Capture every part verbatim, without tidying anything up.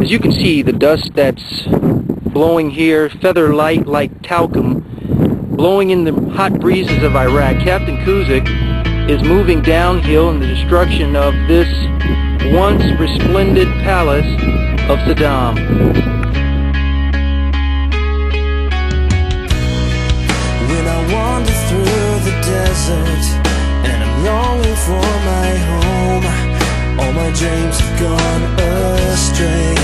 As you can see, the dust that's blowing here, feather light like talcum, blowing in the hot breezes of Iraq. Captain Kuzyk is moving downhill in the destruction of this once resplendent palace of Saddam. When I wander through the desert and I'm longing for my home, all my dreams have gone astray.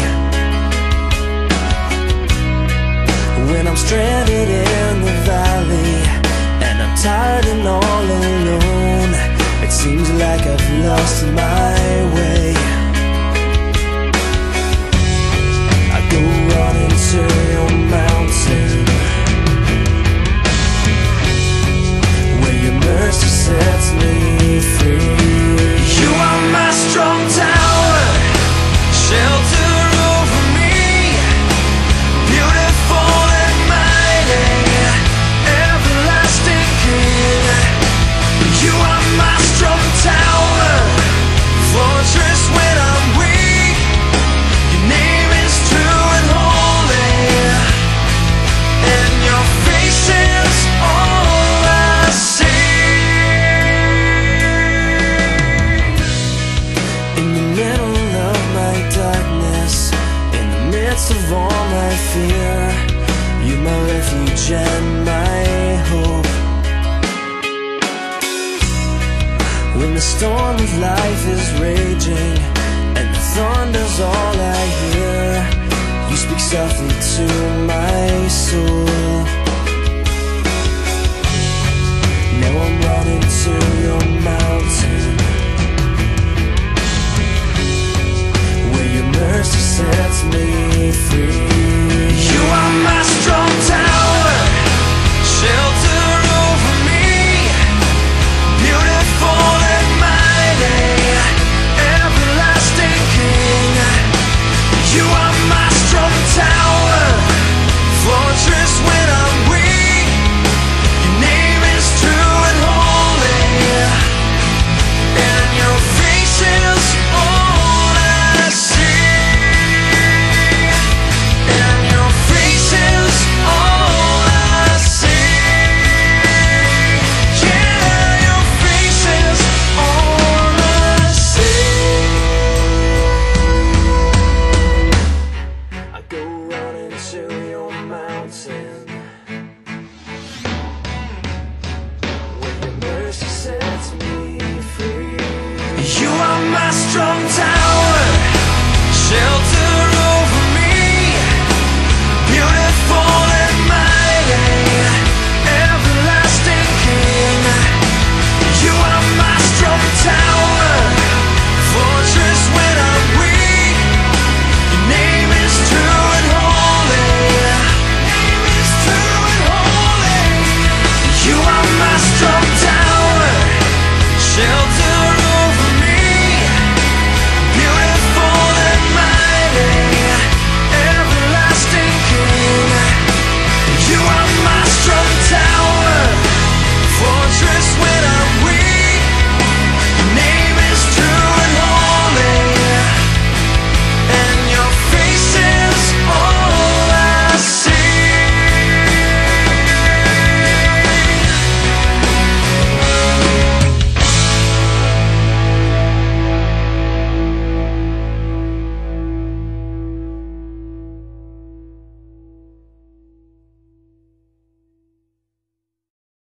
When I'm stranded in the valley and I'm tired and all alone, it seems like I've lost my way. I go running to your mountain, where your mercy sets me free. You are my strong tower, shelter over me, beautiful and mighty, everlasting King. You are my strong tower, fortress when I'm weak. Your name is true and holy, and your face is all I see. In the middle of my darkness, in the midst of all my fear, you're my refuge and my hope. When the storm of life is raging and the thunder's all I hear, you speak softly to my soul. Now I'm running to